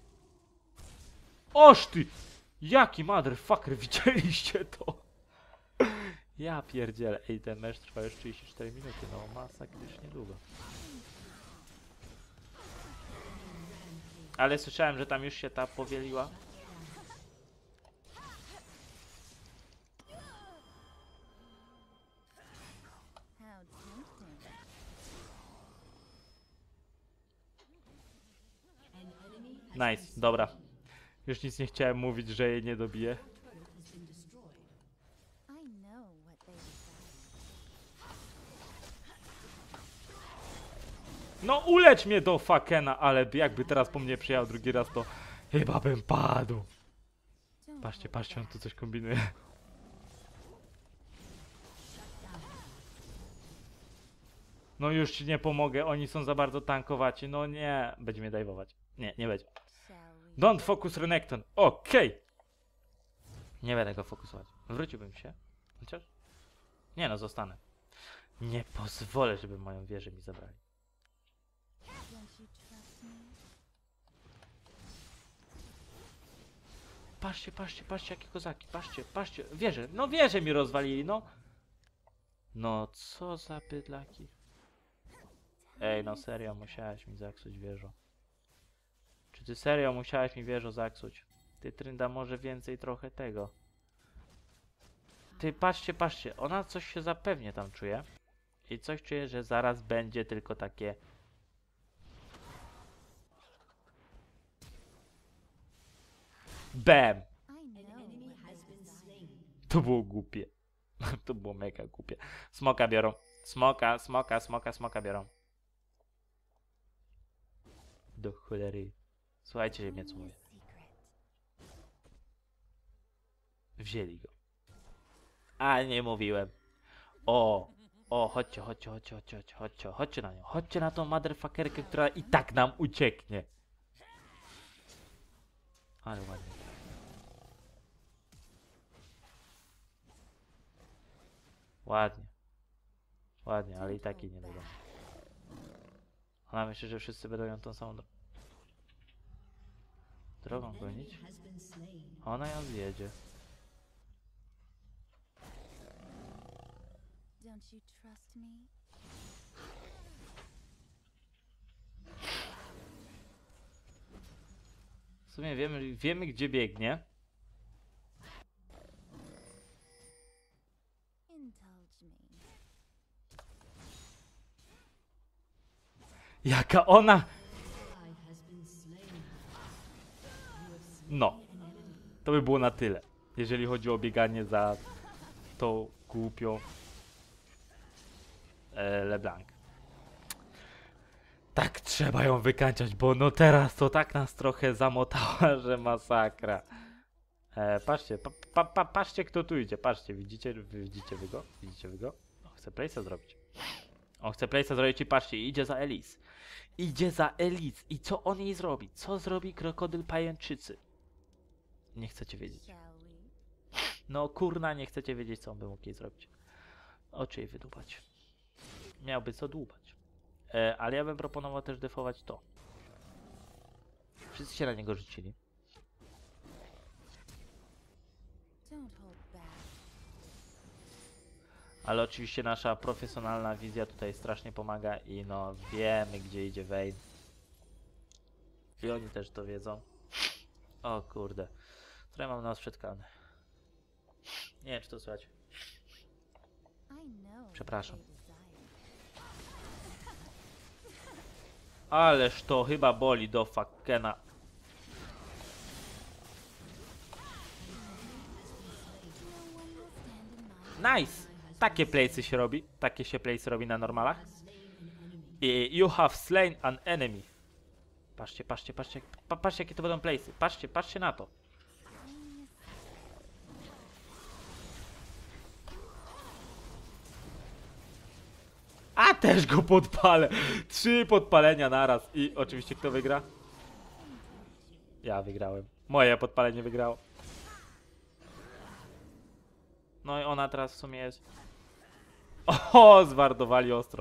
Oż ty! Jaki motherfucker, widzieliście to? Ja pierdzielę. Ej, ten mecz trwa już trzydzieści cztery minuty, no masakrycznie długo. Ale słyszałem, że tam już się ta powieliła. How tempting. Nice, dobra. Już nic nie chciałem mówić, że jej nie dobiję. has been destroyed. I know what they desire. No ulecz mnie do fakena, ale jakby teraz po mnie przyjechał drugi raz, to chyba bym padł. Don't Patrzcie, hold patrzcie, on back. tu coś kombinuje. No już ci nie pomogę, oni są za bardzo tankowaci. No nie, będzie mnie dajwować. Nie, nie będzie. Shall we? Don't focus Renekton. Okej. Nie będę go fokusować. Wróciłbym się. Chociaż? Nie no, zostanę. Nie pozwolę, żeby moją wieżę mi zabrali. Don't you trust me? Patrzcie, patrzcie, patrzcie jakie kozaki. Patrzcie, patrzcie. Wieżę. No wieżę mi rozwalili, no. No co za bydlaki. Ej, no serio, musiałeś mi zaksuć wieżą. Czy ty serio musiałeś mi wieżą zaksuć? Ty, Trynda, może więcej trochę tego. Ty, patrzcie, patrzcie, ona coś się zapewnie tam czuje. I coś czuje, że zaraz będzie tylko takie... BAM! I An know enemy what has they been desire. slain. To było głupie. To było mega głupie. Smoka biorą. Smoka, smoka, smoka, smoka biorą. Do cholery. Słuchajcie mnie, co Only a mówię. secret. Wzięli go. A nie mówiłem. O, o, chodźcie, chodźcie, chodźcie, chodźcie, chodźcie, chodźcie, chodźcie na nią. Chodźcie na tą motherfuckerkę, która i tak nam ucieknie. Ale ładnie. Ładnie. Ładnie, ale i tak jej nie dodam. Ona myśli, że wszyscy będą ją tą samą dro- drogą Enemy gonić. has been slain. Ona ją zjedzie. Don't you trust me? W sumie wiemy, wiemy gdzie biegnie. Indulge me. Jaka ona... Ally has been slain. You have slain No. an enemy. To by było na tyle. Jeżeli chodzi o bieganie za tą głupią e, LeBlanc. Tak trzeba ją wykańczać, bo no teraz to tak nas trochę zamotała, że masakra. E, patrzcie, pa, pa, pa, patrzcie kto tu idzie, patrzcie, widzicie, wy, widzicie wy go? Widzicie wy go? On chce place'a zrobić. On chce place'a zrobić i patrzcie, idzie za Elise. Idzie za Elise i co on jej zrobi? Co zrobi krokodyl pajęczycy? Nie chcecie wiedzieć. Shall we? No kurna, nie chcecie wiedzieć, co on by mógł jej zrobić. Oczy jej wydłubać. Miałby co dłubać. E, ale ja bym proponował też defować to. Wszyscy się na niego rzucili. Don't hold back. Ale oczywiście nasza profesjonalna wizja tutaj strasznie pomaga i no wiemy, gdzie idzie Vayne. I oni też to wiedzą. O kurde. Trochę mam nas przetkany. Nie wiem, czy to słychać. I know what Przepraszam. they desire. Ależ to chyba boli do fakena. No one will stand in my Nice! Takie place'y się robi. Takie się place'y robi na normalach. Has slain an enemy. I you have slain an enemy. Patrzcie, patrzcie, patrzcie. Pa, patrzcie, jakie to będą place'y. Patrzcie, patrzcie na to. A też go podpalę. Trzy podpalenia naraz. I oczywiście kto wygra? Ja wygrałem. Moje podpalenie wygrało. No i ona teraz w sumie jest... O, zwardowali ostro.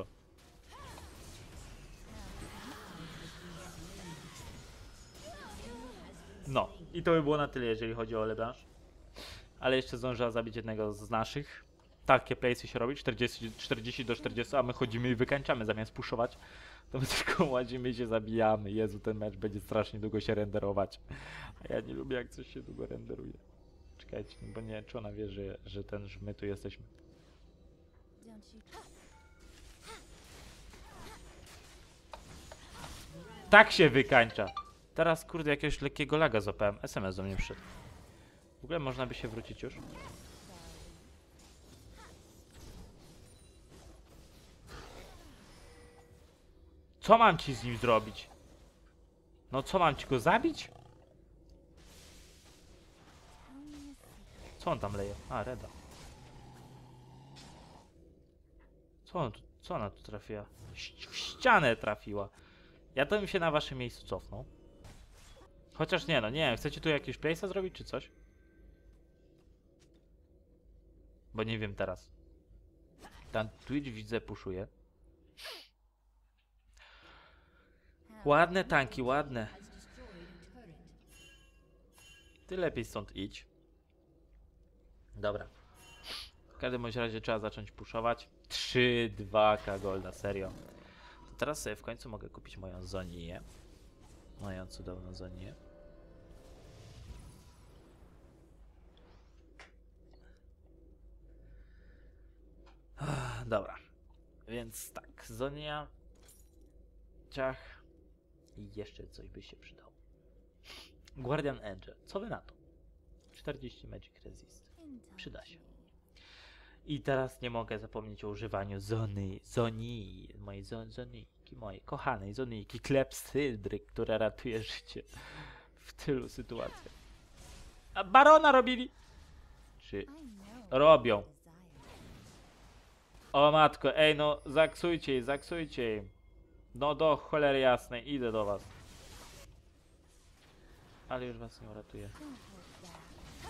No, i to by było na tyle, jeżeli chodzi o LeBlanc. Ale jeszcze zdążyła zabić jednego z naszych. Takie place'y się robi, czterdzieści, czterdzieści do czterdziestu, a my chodzimy i wykańczamy zamiast puszować. To my tylko łazimy i się zabijamy. Jezu, ten mecz będzie strasznie długo się renderować. A ja nie lubię, jak coś się długo renderuje. Czekajcie, bo nie, czy ona wie, że, że ten, że my tu jesteśmy. Don't you trust Tak się wykańcza. Teraz kurde jakiegoś lekkiego laga złapałem. S M S do mnie przyszedł. W ogóle można by się wrócić już. Co mam ci z nim zrobić? No co mam ci go zabić? Tell me a secret. Co on tam leje? A, Reda. Co on tu, co ona tu trafiła? Ś- w ścianę trafiła. Ja to bym się na waszym miejscu cofnął. Chociaż nie no, nie wiem, chcecie tu jakieś place'a zrobić czy coś? Bo nie wiem teraz. Tam Twitch widzę puszuje. Ładne tanki, ładne. Has destroyed a turret. Ty lepiej stąd idź. Dobra. W każdym bądź razie trzeba zacząć puszować. trzy dwa k golda, serio. To teraz sobie w końcu mogę kupić moją Zonię. Moją cudowną Zonię. Ah, dobra. Więc tak, Zonia. Ciach. I jeszcze coś by się przydało. Guardian Angel. Co wy na to? czterdzieści Magic Resist. Indulge Przyda się. me. I teraz nie mogę zapomnieć o używaniu Zony, Zoni, mojej zon, Zoniki, mojej kochanej Zoniki, Klepsydry, która ratuje życie w tylu sytuacjach. A Barona robili! Czy I know robią? what you desire. O matko, ej no, zaksujcie jej, zaksujcie jej. No do cholery jasnej, idę do was. Ale już was nie uratuję. Don't hold back.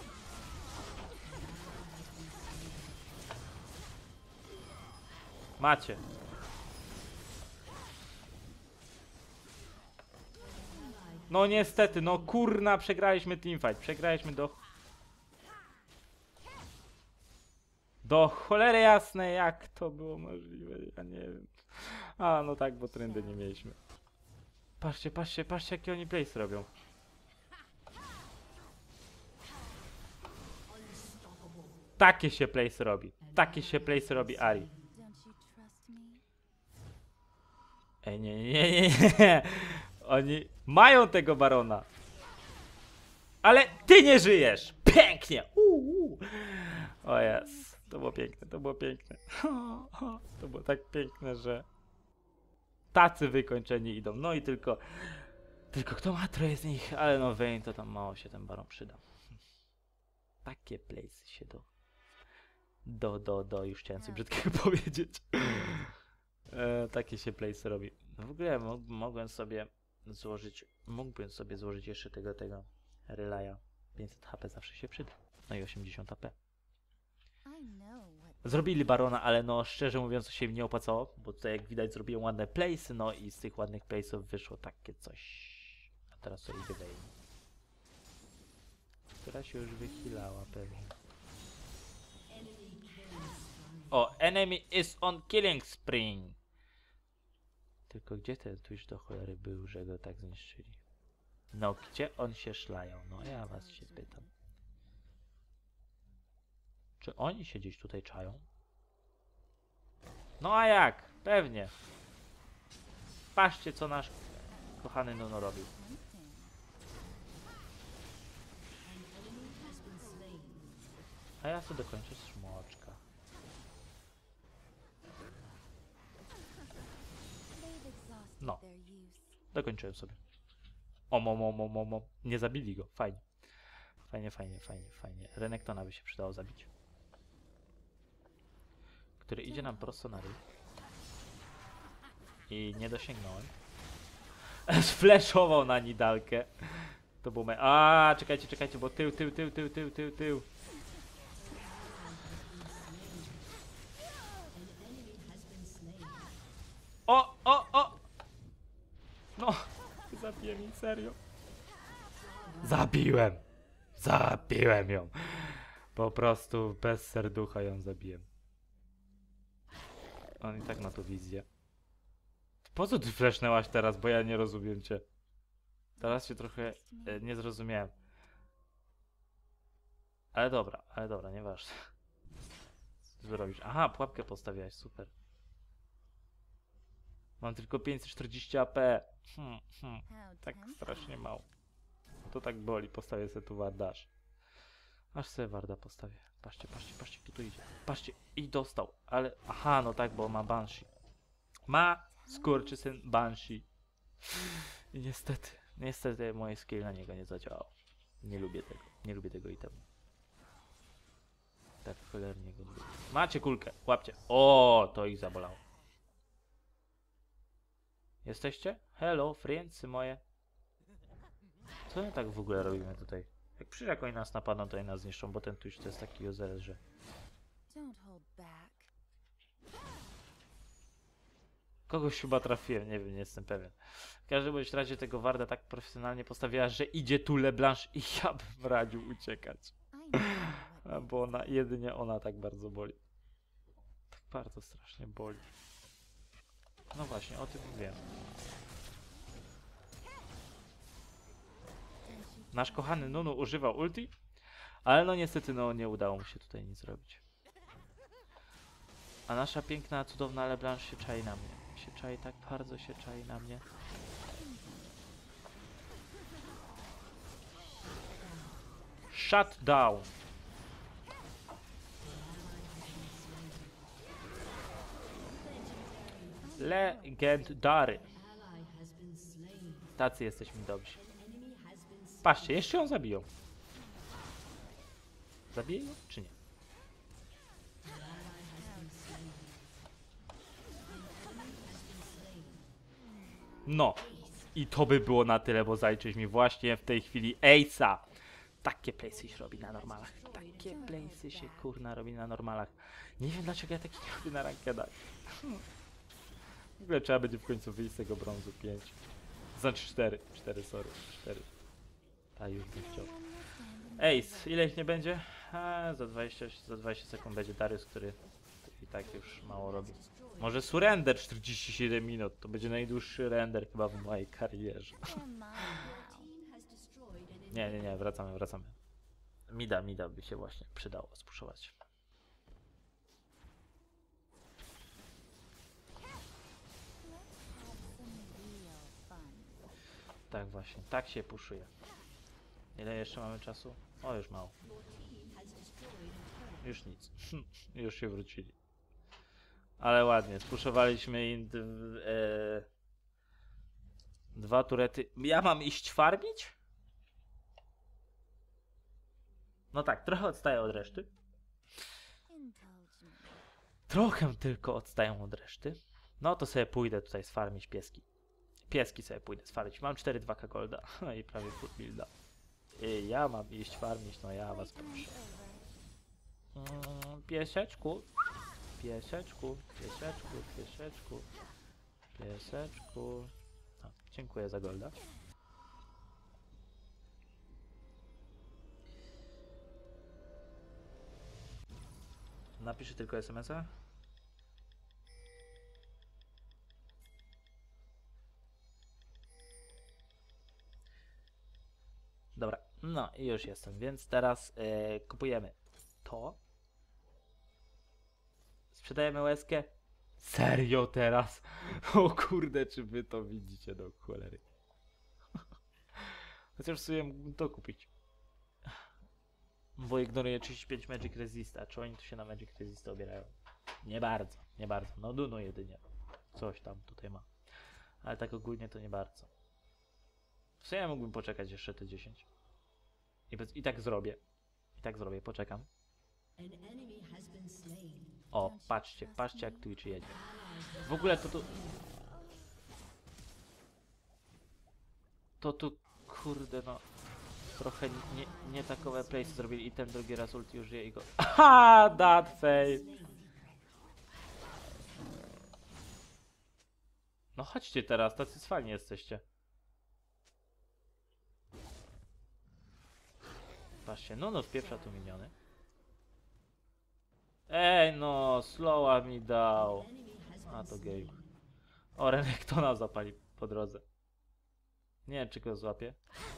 Macie. No niestety, no kurna, przegraliśmy teamfight, przegraliśmy do... Do cholery jasnej, jak to było możliwe, ja nie wiem. A, no tak, bo trendy nie mieliśmy. Patrzcie, patrzcie, patrzcie, jakie oni place robią. Takie się place robi, takie się place robi Ari. Don't you trust me? Ej, nie, nie, nie, nie, nie. Oni mają tego barona. Ale ty nie żyjesz! Pięknie! Uuu. O jest, to było piękne, to było piękne. To było tak piękne, że tacy wykończeni idą. No i tylko, tylko kto ma troje z nich, ale no Vayne to tam mało się ten baron przyda. Takie place się do, do, do, do, już chciałem coś brzydkiego powiedzieć. E, takie się place robi. W ogóle mo mogłem sobie złożyć, mógłbym sobie złożyć jeszcze tego, tego relaya. pięćset H P zawsze się przyda. No i osiemdziesiąt H P. I know what Zrobili barona, ale no szczerze mówiąc to się im nie opłacało, bo tutaj jak widać zrobiłem ładne place'y, no i z tych ładnych place'ów wyszło takie coś. A teraz to idzie Vayne. Która się już wychilała pewnie. O, enemy is on killing spree. Tylko gdzie ten Twitch do cholery był, że go tak zniszczyli? No, gdzie on się szlają? No, ja was się pytam. Czy oni się gdzieś tutaj czają? No a jak? Pewnie. Patrzcie, co nasz kochany Nuno robił. tempting. A ja sobie dokończę smoczka. They've exhausted No. their use. Dokończyłem sobie. O, mo, mo, mo, mo, mo. Nie zabili go. Fajnie. Fajnie, fajnie, fajnie, fajnie. Renektona by się przydało zabić. Który idzie nam prosto na ryj. I nie dosięgnąłem. Sfleszował na Nidalkę. To był me... A, czekajcie, czekajcie, bo tył, tył, tył, tył, tył, tył, tył. O, o, o! No, zabiłem jej, serio. Zabiłem! Zabiłem ją! Po prostu bez serducha ją zabiłem. On i tak ma tu wizję. Po co ty flashnęłaś teraz, bo ja nie rozumiem cię. Teraz się trochę e, nie zrozumiałem. Ale dobra, ale dobra, nieważne. Co ty robisz? Aha, pułapkę postawiłaś, super. Mam tylko pięćset czterdzieści A P. Hmm, hmm. How Tak tempting. strasznie mało. To tak boli, postawię sobie tu wardaż. Aż sobie warda postawię. Patrzcie, patrzcie, patrzcie, kto tu idzie. Patrzcie, i dostał, ale... Aha, no tak, bo ma Banshee. Ma skurczysyn Banshee. I niestety, niestety moje skill na niego nie zadziałało. Nie lubię tego, nie lubię tego itemu. Tak cholernie go nie lubię. Macie kulkę, łapcie. O, to ich zabolało. Jesteście? Hello, friendsy moje. Co my tak w ogóle robimy tutaj? Jak przyjdzie, jak oni nas napadną, to oni nas zniszczą, bo ten Twitch to jest taki useless, że... Don't hold back. Kogoś chyba trafiłem, nie wiem, nie jestem pewien. W każdym bądź razie tego Warda tak profesjonalnie postawiła, że idzie tu LeBlanc i ja bym radził uciekać. I know what A, Bo ona, jedynie ona tak bardzo boli. Tak bardzo strasznie boli. No właśnie, o tym mówiłem. Nasz kochany Nunu używał ulti, ale no niestety no nie udało mu się tutaj nic zrobić. A nasza piękna, cudowna LeBlanc się czai na mnie. Się czai, tak bardzo się czai na mnie. Shut down. Legendary. Ally has been slain. Tacy jesteśmy dobrzy. Enemy has been slain. Patrzcie, jeszcze ją zabiją. Zabiję ją, czy nie? No. I to by było na tyle, bo zaliczyć mi właśnie w tej chwili Ace'a. Takie playsy się robi na normalach. Takie playsy się kurna robi na normalach. Nie wiem dlaczego ja taki nie robię na rankedach. W ogóle trzeba będzie w końcu wyjść z tego brązu pięć. Znaczy cztery. cztery, sorry. cztery. A już bym chciał. Ace, ile ich nie będzie? A, za dwadzieścia, za dwadzieścia sekund będzie Darius, który i tak już mało robi. Może surrender czterdzieści siedem minut. To będzie najdłuższy render chyba w mojej karierze. Come on now. Team has destroyed an Nie, nie, nie, wracamy, wracamy. Mida, mida by się właśnie przydało spuszować. Let's have some real fun. Tak właśnie, tak się puszuje. Ile jeszcze mamy czasu? O, już mało. Your team has destroyed a turret. Już nic. Już się wrócili. Ale ładnie, spuszowaliśmy im d- e, dwa turety. Ja mam iść farmić? No tak, trochę odstaję od reszty. Indulge me. Trochę tylko odstaję od reszty. No to sobie pójdę tutaj sfarmić pieski. Pieski sobie pójdę sfarmić. Mam cztery dwa K golda i prawie full builda. I ja mam iść farmić, no ja was proszę. Playtime's over. Mm, pieseczku. Pieseczku, pieseczku, pieseczku. Pieseczku. O, dziękuję za golda. Napiszę tylko es em es a. Dobra, no i już jestem, więc teraz e, kupujemy to. Sprzedajemy łezkę. Serio teraz? O kurde, czy wy to widzicie do cholery. Chociaż sobie mógłbym to kupić. Bo ignoruję trzydzieści pięć Magic Resista. Czy oni tu się na Magic Resista obierają? Nie bardzo, nie bardzo. No Duno jedynie. Coś tam tutaj ma. Ale tak ogólnie to nie bardzo. W sumie mógłbym poczekać jeszcze te dziesięć. I, bez, I tak zrobię. I tak zrobię, poczekam. An enemy has been slain. O, patrzcie, patrzcie jak Twitch jedzie. W ogóle to tu... To tu, kurde no... Trochę nie, nie takowe playsy zrobili i ten drugi raz ulti użyje i go... Aha, that fail! No chodźcie teraz, tacy cwani jesteście. Patrzcie, no no wpieprza tu miniony. Ej no, slowa mi dał. A to game. O, Renektona zapali po drodze. Nie wiem czy go złapie.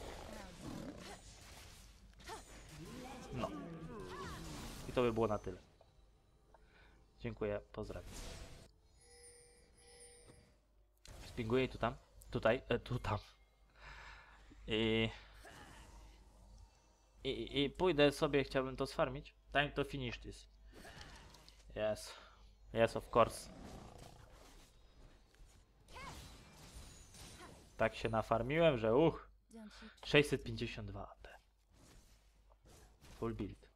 No. I to by było na tyle. Dziękuję, pozdrawiam. Spinguję tu tam. Tutaj, e, tu tam. I, i... I pójdę sobie, chciałbym to sfarmić. Time to finish this. Yes. Yes, of course. Tak się nafarmiłem, że uch. Don't you sześćset pięćdziesiąt dwa A P. Full build.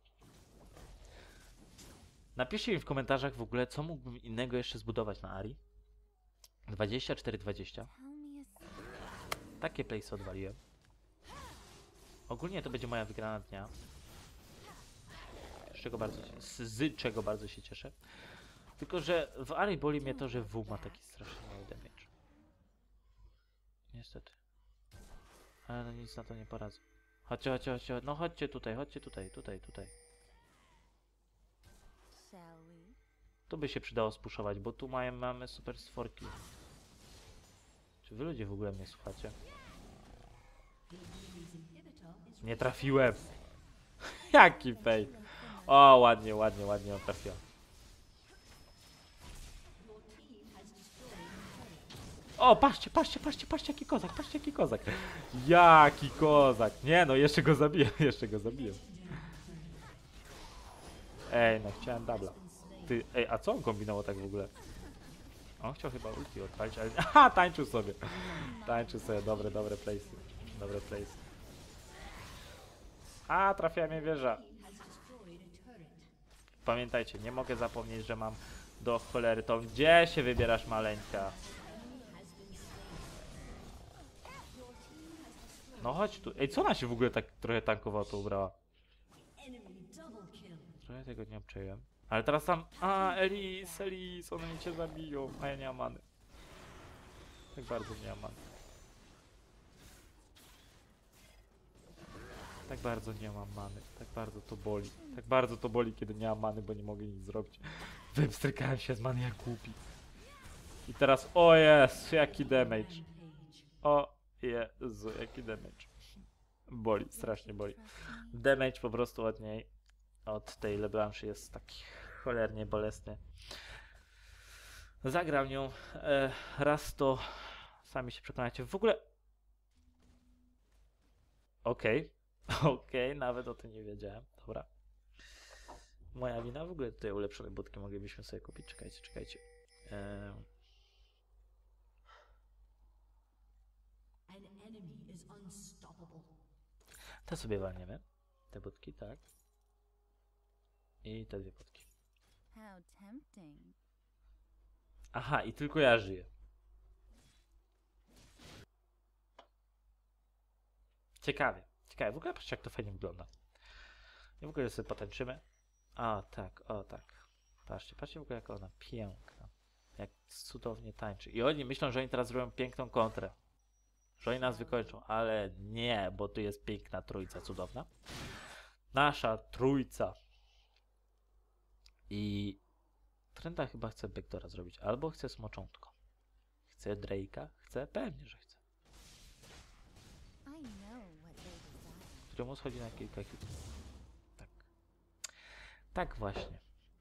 Napiszcie mi w komentarzach w ogóle, co mógłbym innego jeszcze zbudować na Ari. dwadzieścia cztery dwadzieścia. tell me a secret? Takie place odwaliłem. Ogólnie to będzie moja wygrana dnia. Z czego bardzo się, z, z czego bardzo się cieszę. Tylko, że w Ari boli mnie to, że W ma taki strasznie mały damage. Niestety. Ale no nic na to nie poradzę. Chodźcie, chodźcie, chodźcie. No chodźcie tutaj, chodźcie tutaj, tutaj, tutaj. Shall we? Tu by się przydało spuszować, bo tu mają, mamy super stworki. Czy wy ludzie w ogóle mnie słuchacie? The enemy's inhibitor is Nie trafiłem! Jaki fej! O, ładnie, ładnie, ładnie trafiłem. your team has destroyed a turret. O, patrzcie, patrzcie, patrzcie, patrzcie, jaki kozak, patrzcie, jaki kozak. Jaki kozak. Nie no, jeszcze go zabiję, jeszcze go zabiję. Ej, no chciałem dubla. Ty, ej, a co on kombinował tak w ogóle? On chciał chyba ulti odpalić, ale... Aha, tańczył sobie. Tańczył sobie, dobre, dobre playsy. Dobre playsy. A, trafiła mnie wieża. Team has destroyed a turret. Pamiętajcie, nie mogę zapomnieć, że mam do cholery tą... Gdzie się wybierasz, maleńka? No chodź tu. Ej, co ona się w ogóle tak trochę tankowo to ubrała? Enemy double kill. Trochę tego nie obczaiłem. Ale teraz tam... A, Elis, Elis, one mnie cię zabiją, a ja nie mam many. Tak bardzo nie mam many. Tak bardzo nie mam many. Tak bardzo to boli. Tak bardzo to boli, kiedy nie mam many, bo nie mogę nic zrobić. Wypstrykałem się z many jak głupi. I teraz... O jest, jaki damage. Rampage. O Jezu, jaki damage. Boli, strasznie boli. Trust me? Damage po prostu od niej, od tej LeBlanche jest taki cholernie bolesny. Zagram nią e, raz to sami się przekonacie. W ogóle... Okej, okej, nawet o tym nie wiedziałem. Dobra. Moja wina, w ogóle tutaj ulepszone budki moglibyśmy sobie kupić. Czekajcie, czekajcie. E, An enemy is unstoppable. te sobie walniemy. Te budki, tak. I te dwie budki. How tempting. Aha, i tylko ja żyję. Ciekawie, ciekawie. W ogóle patrzcie, jak to fajnie wygląda. I w ogóle sobie potańczymy. O, tak, o, tak. Patrzcie, patrzcie w ogóle, jak ona piękna. Jak cudownie tańczy. I oni myślą, że oni teraz zrobią piękną kontrę. Że oni nas wykończą, ale nie, bo tu jest piękna trójca cudowna. Nasza trójca. I Trenda chyba chce Backdoora zrobić, albo chce smoczątko. Chce Drake'a? Chce? Pewnie, że chce. I know what they desire. Któremu schodzi na kilka hitów. Tak. Tak właśnie.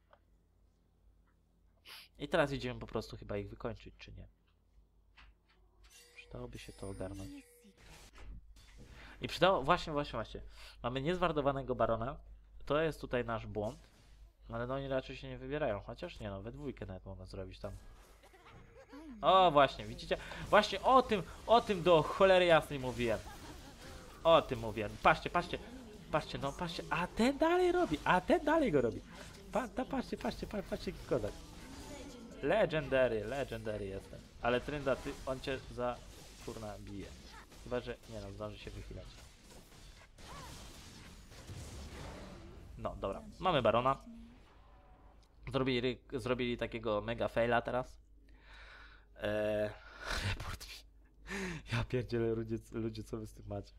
I teraz idziemy po prostu chyba ich wykończyć, czy nie? Przydałoby się to Tell ogarnąć. me a secret. I przydało... Właśnie, właśnie, właśnie. Mamy niezwardowanego Barona. To jest tutaj nasz błąd. Ale no oni raczej się nie wybierają. Chociaż nie no, we dwójkę nawet mogą zrobić tam. I know O, właśnie, widzicie? Właśnie o tym, o tym do cholery jasnej mówiłem. O tym mówiłem. Patrzcie, patrzcie. Patrzcie, no patrzcie. A ten dalej robi, a ten dalej go robi. Pa, ta, patrzcie, patrzcie, patrzcie, patrzcie, jaki kozak. Legendary, legendary jestem. Ale Trynda, ty, on cię za kurna bije. Chyba, że nie no, zdąży się wychylać. No, dobra. Mamy Barona. Zrobili, zrobili takiego mega faila teraz. Eee, report mi. Ja pierdzielę, ludzie, ludzie, co wy z tym macie?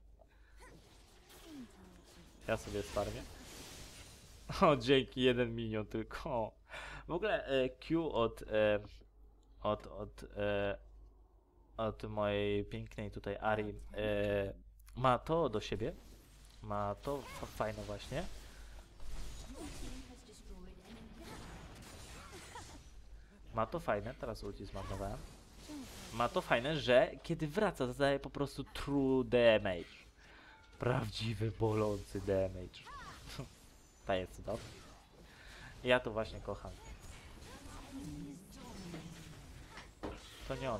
Ja sobie sfarmię. O, dzięki, jeden minion tylko. W ogóle e, Q od, e, od, od, e, od mojej pięknej tutaj Ari e, ma to do siebie. Ma to fa fajne właśnie. Your team has destroyed an inhibitor. Ma to fajne, teraz ulti zmarnowałem. Gentle ma to fajne, że kiedy wraca, zadaje po prostu true damage. Prawdziwy, bolący damage. To jest cudowne. Ja to właśnie kocham. To nie on.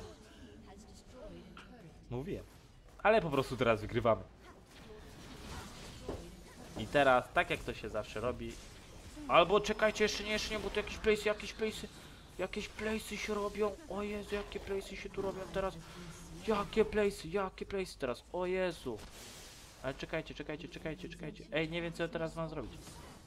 Mówiłem. Ale po prostu teraz wygrywamy. I teraz, tak jak to się zawsze robi. Albo czekajcie, jeszcze nie, jeszcze nie, bo tu jakieś place'y, jakieś place'y. Jakieś place'y się robią. O Jezu, jakie place'y się tu robią teraz. Jakie place'y, jakie place'y teraz. O Jezu. Ale czekajcie, czekajcie, czekajcie, czekajcie. Ej, nie wiem co ja teraz mam zrobić.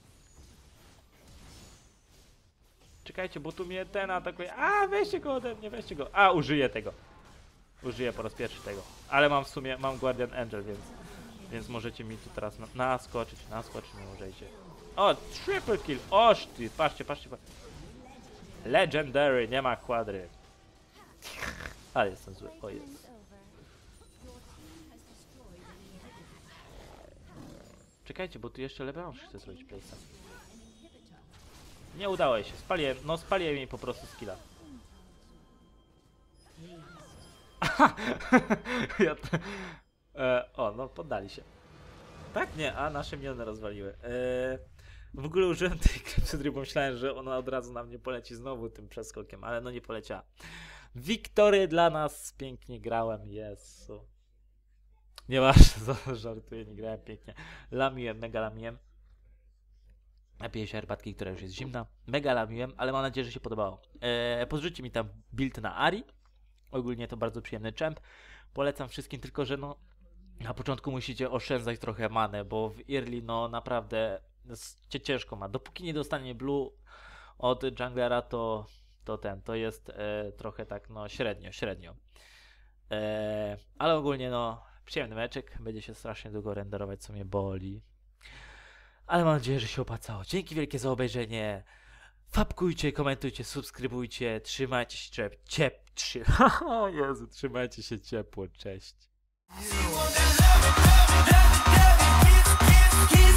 Czekajcie, bo tu mnie ten atakuje. A, weźcie go ode mnie, weźcie go. A, użyję tego. Użyję po raz pierwszy tego. Ale mam w sumie, mam Guardian Angel, więc więc możecie mi tu teraz na, naskoczyć, naskoczyć nie możecie. O, triple kill. Oż ty, patrzcie, patrzcie, patrzcie. Legendary, nie ma kwadry. Ale jestem zły, o jest. Game's over. Czekajcie, bo tu jeszcze Leblanc chce zrobić place'a. Nie udało się, spaliłem, no spaliłem jej po prostu skilla. ja t- e, o, no poddali się. Tak? Nie, a nasze miniony rozwaliły. E, w ogóle użyłem tej klepsydry, bo myślałem, że ona od razu na mnie poleci znowu tym przeskokiem, ale no nie poleciała. Wiktory dla nas, pięknie grałem, Jezu. Nieważne, żartuję, nie grałem pięknie. Lamiłem, mega lamiłem. Napiję się herbatki, która już jest zimna. Mega lamiłem, ale mam nadzieję, że się podobało. Eee, podrzućcie mi tam build na Ari. Ogólnie to bardzo przyjemny champ. Polecam wszystkim, tylko że no na początku musicie oszczędzać trochę manę, bo w early no naprawdę cię ciężko ma. Dopóki nie dostanie blue od junglera, to, to ten, to jest e, trochę tak no średnio, średnio. E, ale ogólnie no przyjemny meczek. Będzie się strasznie długo renderować, co mnie boli. Ale mam nadzieję, że się opłacało. Dzięki wielkie za obejrzenie. Fapkujcie, komentujcie, subskrybujcie. Trzymajcie się ciep... ciep... Trzy... O Jezu, trzymajcie się ciepło. Cześć. You wanna love it, love it, love it, love it, kiss, kiss, kiss.